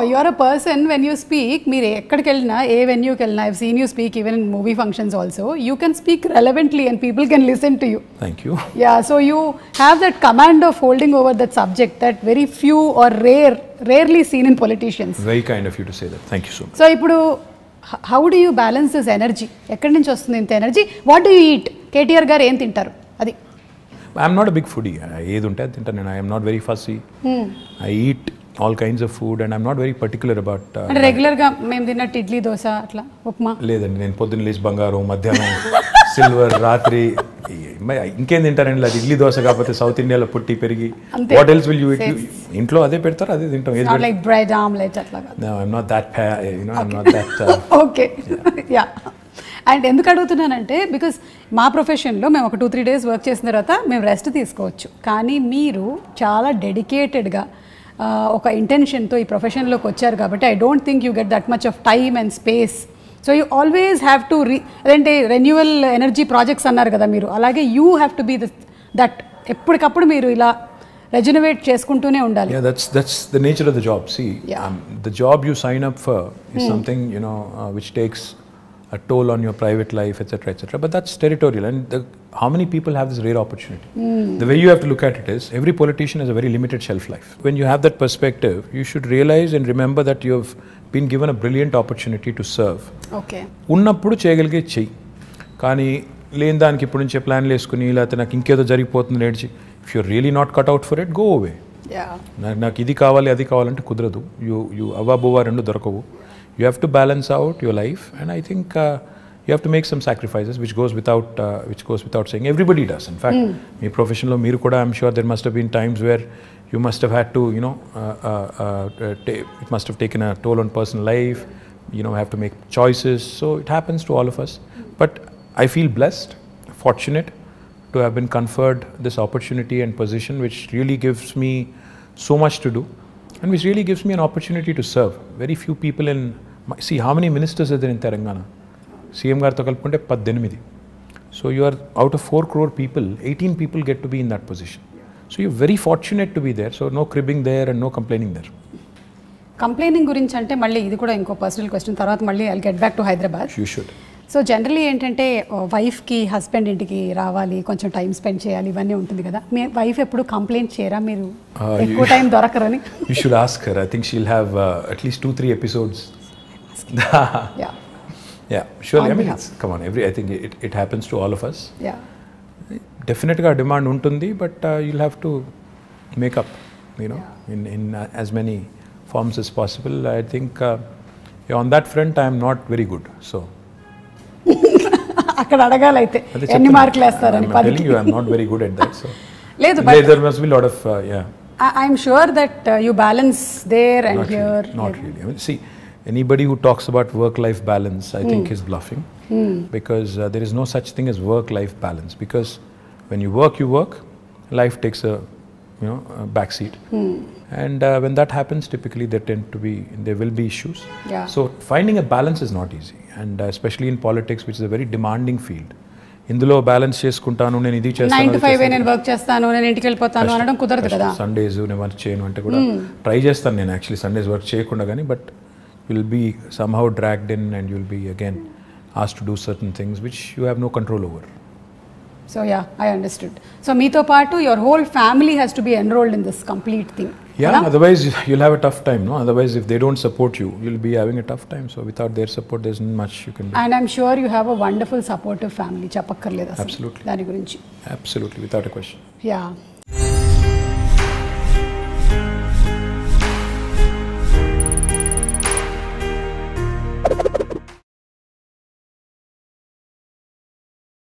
You're a person when you speak, మీరు ఎక్కడికి వెళ్ళినా ఏ వెన్యూకి వెళ్ళినా I've seen you speak even in movie functions also. You can speak relevantly and people can listen to you. Thank you. Yeah, so you have that command of holding over that subject that very few or rarely seen in politicians. Very kind of you to say that. Thank you so much. So ఇప్పుడు how do you balance this energy? ఎక్కడి నుంచి వస్తుంది ఇంత energy? What do you eat? KTR గారు ఏం తింటారు? అది I'm not a big foodie. ఏది ఉంటే అది తింటాను. I am not very fussy. I eat all kinds of food and I'm not very particular about అంటే రెగ్యులర్ గా మేము తిన్నట్టు ఇడ్లీ దోశ అట్లా ఉప్మా లేదండి. నేను పొద్దున్న లేచి బంగారం, మధ్యాహ్నం సిల్వర్, రాత్రి ఇంకేం తింటారండి. అది ఇడ్లీ దోశ కాకపోతే సౌత్ ఇండియాలో పుట్టి పెరిగి what else will you eat? ఇంట్లో అదే పెడతారు, అదే తింటాం. ఏది లైక్ బ్రెడ్ ఆమ్లెట్ అట్లా కాదు. No, I'm not that I'm not that okay yeah. And ఎందుకు అడుగుతున్నానంటే బికాస్ మా ప్రొఫెషన్లో మేము ఒక 2-3 days వర్క్ చేసిన తర్వాత మేము రెస్ట్ తీసుకోవచ్చు, కానీ మీరు చాలా డెడికేటెడ్గా ఒక ఇంటెన్షన్తో ఈ ప్రొఫెషన్లోకి వచ్చారు కాబట్టి I don't think you get that much of time and space. So you always have to అదేంటే రెన్యువల్ ఎనర్జీ ప్రాజెక్ట్స్ అన్నారు కదా మీరు, అలాగే you have to be that ఎప్పటికప్పుడు మీరు ఇలా రెజనవేట్ చేసుకుంటూనే ఉండాలి. Yeah, that's the nature of the job. See, the job you sign up for is something which takes a toll on your private life, etc. But that's territorial, and how many people have this rare opportunity? The way you have to look at it is, every politician has a very limited shelf life. When you have that perspective, you should realize and remember that you have been given a brilliant opportunity to serve. Okay. ఉన్నప్పుడు చేయగలిగే చెయ్యి, కానీ లేని దానికి ఇప్పుడు నుంచే ప్లాన్లు వేసుకుని లేకపోతే నాకు ఇంకేదో జరిగిపోతుంది నేర్చి, if you're really not cut out for it, go away. నాకు ఇది కావాలి అది కావాలంటే కుదరదు. you అవ్వబోవా రెండు దొరకవు. You have to balance out your life, and I think you have to make some sacrifices, which goes without saying. Everybody does. In fact, my profession lo meeru kuda, I'm sure there must have been times where you must have had to, it must have taken a toll on personal life. Have to make choices. So it happens to all of us. But I feel blessed, fortunate to have been conferred this opportunity and position, which really gives me so much to do. And which really gives me an opportunity to serve. Very few people see how many ministers are there in Telangana? CM గారితో కలుపుకుంటే 18. So you are out of 4 crore people, 18 people get to be in that position. So you're very fortunate to be there. So no cribbing there and no complaining there. Complaining గురించి అంటే మళ్ళీ ఇది కూడా ఇంకో personal question, తర్వాత మళ్ళీ I'll get back to Hyderabad. You should. So generally ఏంటంటే వైఫ్కి హస్బెండ్ ఇంటికి రావాలి, కొంచెం టైం స్పెండ్ చేయాలి, ఇవన్నీ ఉంటుంది కదా. మీ వైఫ్ ఎప్పుడు కంప్లైంట్ చేయరా మీరు ఎక్కువ టైం దొరకరని? You should ask her. I think she'll have at least 2-3 episodes. Yeah, surely. I mean, come on, I think it happens to all of us. Yeah. Definitely a demand untundi, but you'll have to make up, in as many forms as possible. I think on that front I am not very good. So అక్కడ అడగాలైతే ఎన్ని మార్కులు వేస్తారని? I'm telling you, I'm not very good at that. So లేదు, there must be a lot of I'm sure that you balance there and not here. Really, not really. I mean, see, anybody who talks about work-life balance, I think is bluffing, because there is no such thing as work-life balance. Because when you work, life takes a backseat, and when that happens, typically there will be issues. So finding a balance is not easy, and especially in politics, which is a very demanding field. ఇందులో balance చేసుకుంటాను, నేను ఇది చేస్తాను, 9 to 5 నేను work చేస్తాను, నేను ఇంటికి వెళ్ళిపోతాను అనడం కుదరదు కదా. సండేస్ నేను వర్క్ చేయను అంటే కూడా ట్రై చేస్తాను నేను యాక్చువల్లీ సండేస్ వర్క్ చేయకుండా, కానీ but will be somehow dragged in and you'll be again asked to do certain things which you have no control over. So I understood. So మీతో పాటు your whole family has to be enrolled in this complete thing. Yeah, otherwise you'll have a tough time, no? Otherwise if they don't support you, you'll be having a tough time. So without their support, there's not much you can do. And I'm sure you have a wonderful supportive family. Chapakkarleda. Absolutely. Dani gurinchi. Absolutely, without a question. Yeah.